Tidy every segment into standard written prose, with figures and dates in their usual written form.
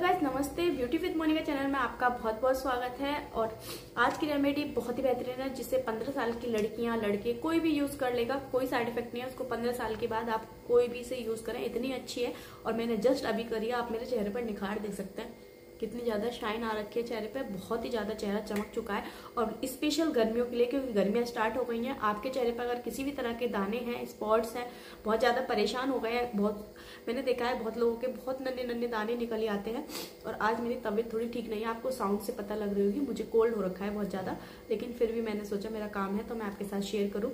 Guys, नमस्ते। Beauty with Monika channel में आपका बहुत बहुत स्वागत है। और आज की रेमेडी बहुत ही बेहतरीन है, जिससे 15 साल की लड़कियां लड़के कोई भी यूज कर लेगा, कोई साइड इफेक्ट नहीं है उसको। 15 साल के बाद आप कोई भी इसे यूज करें, इतनी अच्छी है। और मैंने जस्ट अभी करी है, आप मेरे चेहरे पर निखार देख सकते हैं, कितनी ज्यादा शाइन आ रखी है चेहरे पे, बहुत ही ज्यादा चेहरा चमक चुका है। और स्पेशल गर्मियों के लिए, क्योंकि गर्मियां स्टार्ट हो गई हैं। आपके चेहरे पर अगर किसी भी तरह के दाने हैं, स्पॉट्स हैं, बहुत ज्यादा परेशान हो गए हैं, बहुत मैंने देखा है बहुत लोगों के बहुत नन्हे नन्हे दाने निकल ही आते हैं। और आज मेरी तबीयत थोड़ी ठीक नहीं है, आपको साउंड से पता लग रही होगी, मुझे कोल्ड हो रखा है बहुत ज्यादा। लेकिन फिर भी मैंने सोचा मेरा काम है तो मैं आपके साथ शेयर करूं।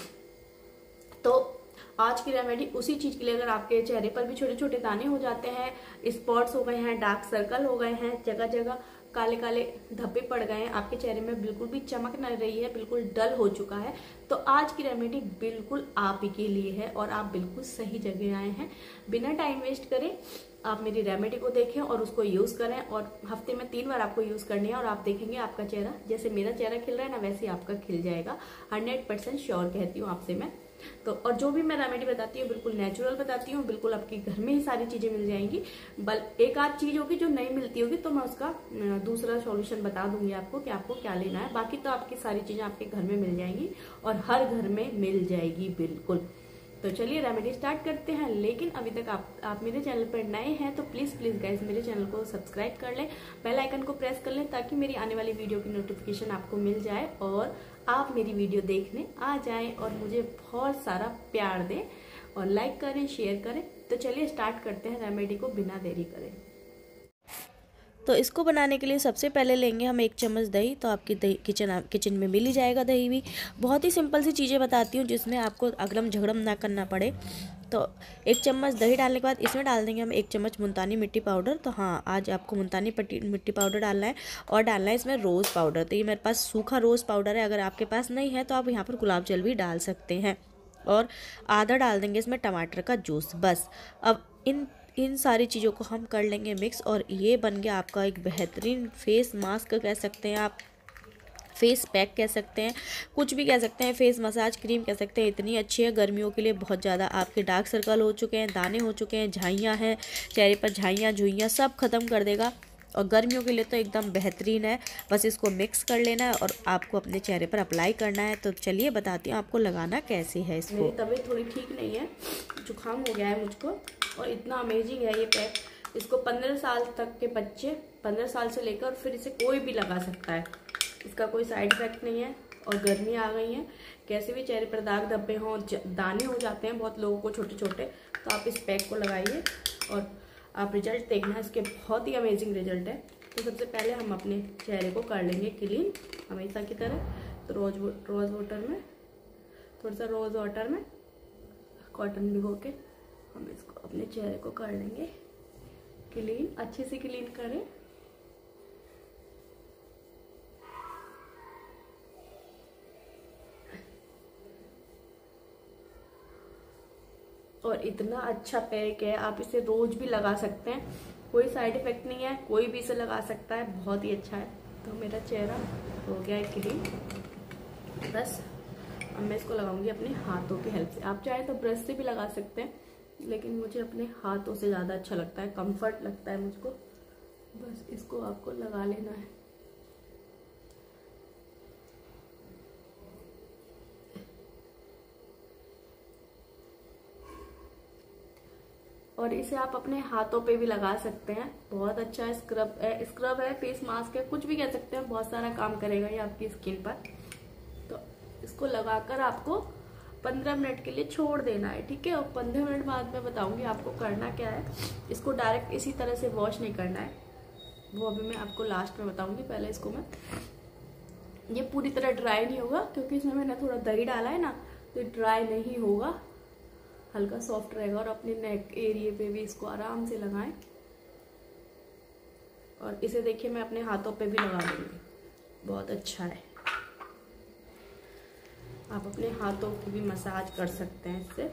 तो आज की रेमेडी उसी चीज के लिए, अगर आपके चेहरे पर भी छोटे छोटे दाने हो जाते हैं, स्पॉट्स हो गए हैं, डार्क सर्कल हो गए हैं, जगह जगह काले काले धब्बे पड़ गए हैं, आपके चेहरे में बिल्कुल भी चमक नहीं रही है, बिल्कुल डल हो चुका है, तो आज की रेमेडी बिल्कुल आप ही के लिए है। और आप बिल्कुल सही जगह आए हैं। बिना टाइम वेस्ट करें आप मेरी रेमेडी को देखें और उसको यूज करें। और हफ्ते में 3 बार आपको यूज करनी है, और आप देखेंगे आपका चेहरा, जैसे मेरा चेहरा खिल रहा है ना, वैसे आपका खिल जाएगा। 100% श्योर कहती हूँ आपसे मैं तो। और जो भी मैं रेमेडी बताती हूँ बिल्कुल नेचुरल बताती हूँ, बिल्कुल आपके घर में ही सारी चीजें मिल जाएंगी। एक आध चीज होगी जो नहीं मिलती होगी तो मैं उसका दूसरा सॉल्यूशन बता दूंगी आपको कि आपको क्या लेना है। बाकी तो आपकी सारी चीजें आपके घर में मिल जाएंगी, और हर घर में मिल जाएगी बिल्कुल। तो चलिए रेमेडी स्टार्ट करते हैं। लेकिन अभी तक आप मेरे चैनल पर नए हैं तो प्लीज गाइस मेरे चैनल को सब्सक्राइब कर लें, बेल आइकन को प्रेस कर लें, ताकि मेरी आने वाली वीडियो की नोटिफिकेशन आपको मिल जाए और आप मेरी वीडियो देखने आ जाएं और मुझे बहुत सारा प्यार दें और लाइक करें, शेयर करें। तो चलिए स्टार्ट करते हैं रेमेडी को बिना देरी करे। तो इसको बनाने के लिए सबसे पहले लेंगे हम 1 चम्मच दही। तो आपकी दही किचन में मिल ही जाएगा दही भी। बहुत ही सिंपल सी चीज़ें बताती हूँ जिसमें आपको अगड़म झगड़म ना करना पड़े। तो 1 चम्मच दही डालने के बाद इसमें डाल देंगे हम 1 चम्मच मुल्तानी मिट्टी पाउडर। तो हाँ, आज आपको मुल्तानी मिट्टी पाउडर डालना है, और डालना है इसमें रोज़ पाउडर। तो ये मेरे पास सूखा रोज़ पाउडर है, अगर आपके पास नहीं है तो आप यहाँ पर गुलाब जल भी डाल सकते हैं। और आधा डाल देंगे इसमें टमाटर का जूस, बस। अब इन सारी चीज़ों को हम कर लेंगे मिक्स, और ये बन गया आपका एक बेहतरीन फेस मास्क कह सकते हैं आप, फेस पैक कह सकते हैं, कुछ भी कह सकते हैं, फेस मसाज क्रीम कह सकते हैं। इतनी अच्छी है गर्मियों के लिए। बहुत ज़्यादा आपके डार्क सर्कल हो चुके हैं, दाने हो चुके हैं, झाइयाँ हैं चेहरे पर, झाइयाँ झुइयाँ सब ख़त्म कर देगा। और गर्मियों के लिए तो एकदम बेहतरीन है। बस इसको मिक्स कर लेना है और आपको अपने चेहरे पर अप्लाई करना है। तो चलिए बताती हूँ आपको लगाना कैसे है इसको। मेरी तबीयत थोड़ी ठीक नहीं है, जुकाम हो गया है मुझको, और इतना अमेजिंग है ये पैक। इसको 15 साल तक के बच्चे, 15 साल से लेकर फिर इसे कोई भी लगा सकता है। इसका कोई साइड इफेक्ट नहीं है। और गर्मी आ गई है, कैसे भी चेहरे पर दाग धब्बे हों, दाने हो जाते हैं बहुत लोगों को छोटे छोटे, तो आप इस पैक को लगाइए और आप रिजल्ट देखना, इसके बहुत ही अमेजिंग रिजल्ट है। तो सबसे पहले हम अपने चेहरे को कर लेंगे क्लीन हमेशा की तरह। तो रोज वाटर में, थोड़ा सा रोज वाटर में कॉटन भिगो के हम इसको अपने चेहरे को कर लेंगे क्लीन, अच्छे से क्लीन करें। और इतना अच्छा पैक है, आप इसे रोज भी लगा सकते हैं, कोई साइड इफेक्ट नहीं है, कोई भी इसे लगा सकता है, बहुत ही अच्छा है। तो मेरा चेहरा हो गया है क्लीन। बस अब मैं इसको लगाऊंगी अपने हाथों की हेल्प से। आप चाहे तो ब्रश से भी लगा सकते हैं, लेकिन मुझे अपने हाथों से ज़्यादा अच्छा लगता है, कंफर्ट लगता है मुझको। बस इसको आपको लगा लेना है। और इसे आप अपने हाथों पे भी लगा सकते हैं, बहुत अच्छा स्क्रब है, फेस मास्क है, कुछ भी कह सकते हैं, बहुत सारा काम करेगा ये आपकी स्किन पर। तो इसको लगाकर आपको 15 मिनट के लिए छोड़ देना है, ठीक है। और 15 मिनट बाद मैं बताऊंगी आपको करना क्या है। इसको डायरेक्ट इसी तरह से वॉश नहीं करना है, वो अभी मैं आपको लास्ट में बताऊंगी। पहले इसको मैं, ये पूरी तरह ड्राई नहीं होगा क्योंकि इसमें मैंने थोड़ा दही डाला है ना, तो ड्राई नहीं होगा, हल्का सॉफ्ट रहेगा। और अपने नेक एरिया पे भी इसको आराम से लगाएं। और इसे देखिए मैं अपने हाथों पे भी लगा दूंगी, बहुत अच्छा है। आप अपने हाथों की भी मसाज कर सकते हैं इससे।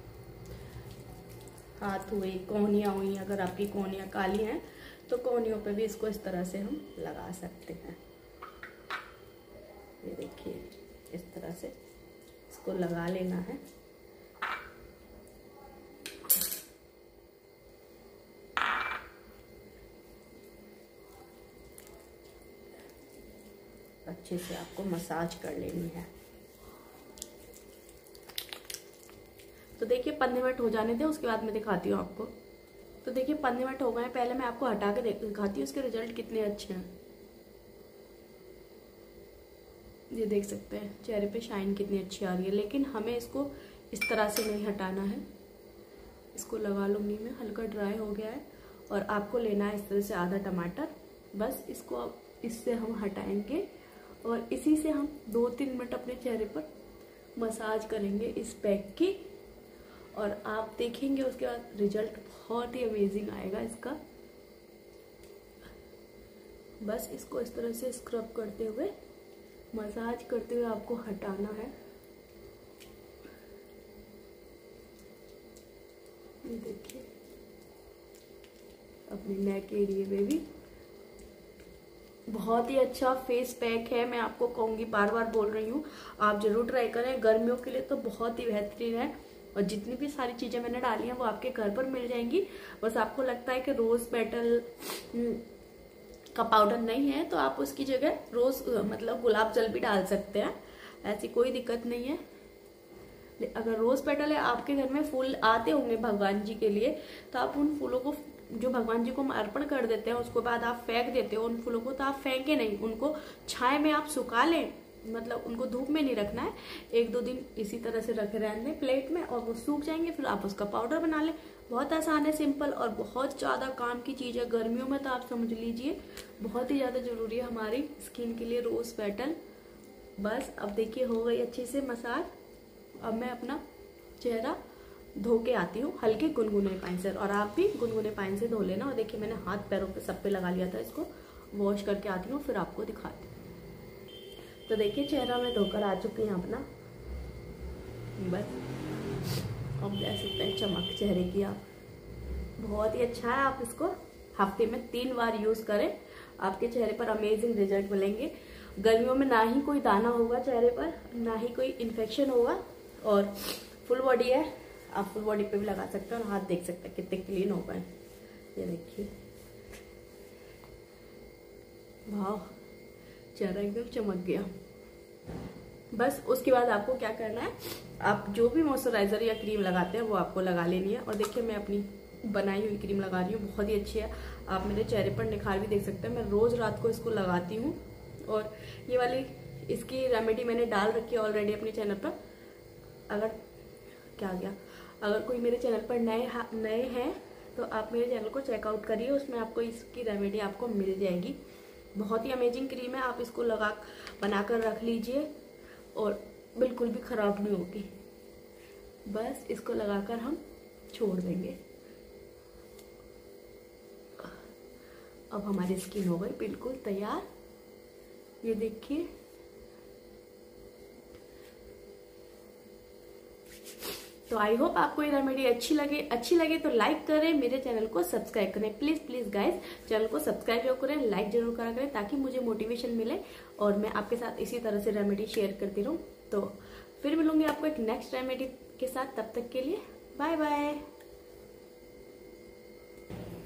हाथ हुए, कोहनियाँ हुई, अगर आपकी कोहनियाँ काली हैं तो कोहनियों पे भी इसको इस तरह से हम लगा सकते हैं। ये देखिए इस तरह से इसको लगा लेना है। अच्छे से आपको मसाज कर लेनी है। तो देखिए 15 मिनट हो जाने थे, उसके बाद मैं दिखाती हूँ आपको। तो देखिए 15 मिनट हो गए, पहले मैं आपको हटा के दिखाती हूँ उसके रिजल्ट कितने अच्छे हैं। ये देख सकते हैं चेहरे पे शाइन कितनी अच्छी आ रही है, लेकिन हमें इसको इस तरह से नहीं हटाना है। इसको लगा लूँगी मैं, हल्का ड्राई हो गया है। और आपको लेना है इस तरह से आधा टमाटर, बस इसको अब इससे हम हटाएंगे और इसी से हम 2-3 मिनट अपने चेहरे पर मसाज करेंगे इस पैक की। और आप देखेंगे उसके बाद रिजल्ट बहुत ही अमेजिंग आएगा इसका। बस इसको इस तरह से स्क्रब करते हुए, मसाज करते हुए आपको हटाना है। ये देखिए अपने नेक एरिया में भी बहुत ही अच्छा फेस पैक है। मैं आपको कहूँगी, बार बार बोल रही हूँ, आप जरूर ट्राई करें। गर्मियों के लिए तो बहुत ही बेहतरीन है। और जितनी भी सारी चीज़ें मैंने डाली हैं वो आपके घर पर मिल जाएंगी। बस आपको लगता है कि रोज़ पेटल का पाउडर नहीं है तो आप उसकी जगह मतलब गुलाब जल भी डाल सकते हैं, ऐसी कोई दिक्कत नहीं है। अगर रोज़ पेटल है, आपके घर में फूल आते होंगे भगवान जी के लिए, तो आप उन फूलों को जो भगवान जी को हम अर्पण कर देते हैं उसके बाद आप फेंक देते हो उन फूलों को, तो आप फेंके नहीं, उनको छाया में आप सुखा लें। मतलब उनको धूप में नहीं रखना है, 1-2 दिन इसी तरह से रखे रहने दें प्लेट में और वो सूख जाएंगे, फिर आप उसका पाउडर बना लें। बहुत आसान है, सिंपल और बहुत ज़्यादा काम की चीज़ है। गर्मियों में तो आप समझ लीजिए बहुत ही ज़्यादा ज़रूरी है हमारी स्किन के लिए रोज़ पेटल। बस अब देखिए हो गई अच्छे से मसाज। अब मैं अपना चेहरा धो के आती हूँ हल्के गुनगुने पानी से, और आप भी गुनगुने पानी से धो लेना। और देखिए मैंने हाथ पैरों पे सब पे लगा लिया था, इसको वॉश करके आती हूँ, फिर आपको दिखाती हूँ। तो देखिए चेहरा मैं धोकर आ चुकी हूँ अपना। बस अब देख सकते हैं चमक चेहरे की आप, बहुत ही अच्छा है। आप इसको हफ्ते में 3 बार यूज़ करें, आपके चेहरे पर अमेजिंग रिजल्ट मिलेंगे। गर्मियों में ना ही कोई दाना होगा चेहरे पर, ना ही कोई इन्फेक्शन होगा, और फुल बॉडी है, आप फुल बॉडी पे भी लगा सकते हैं। और हाथ देख सकते हैं कितने क्लीन हो गए, ये देखिए, वाह चेहरा एकदम चमक गया। बस उसके बाद आपको क्या करना है, आप जो भी मॉइस्चराइजर या क्रीम लगाते हैं वो आपको लगा लेनी है। और देखिए मैं अपनी बनाई हुई क्रीम लगा रही हूँ, बहुत ही अच्छी है। आप मेरे चेहरे पर निखार भी देख सकते हैं। मैं रोज रात को इसको लगाती हूँ, और ये वाली इसकी रेमेडी मैंने डाल रखी है ऑलरेडी अपने चैनल पर। अगर कोई मेरे चैनल पर नए हैं तो आप मेरे चैनल को चेकआउट करिए, उसमें आपको इसकी रेमेडी आपको मिल जाएगी। बहुत ही अमेजिंग क्रीम है, आप इसको बनाकर रख लीजिए और बिल्कुल भी खराब नहीं होगी। बस इसको लगाकर हम छोड़ देंगे। अब हमारी स्किन हो गई बिल्कुल तैयार, ये देखिए। तो आई होप आपको ये रेमेडी अच्छी लगे तो लाइक करें, मेरे चैनल को सब्सक्राइब करें। प्लीज गाइस चैनल को सब्सक्राइब जरूर करें, लाइक जरूर करा करें, ताकि मुझे मोटिवेशन मिले और मैं आपके साथ इसी तरह से रेमेडी शेयर करती रहूं। तो फिर मिलूंगी आपको एक नेक्स्ट रेमेडी के साथ, तब तक के लिए बाय बाय।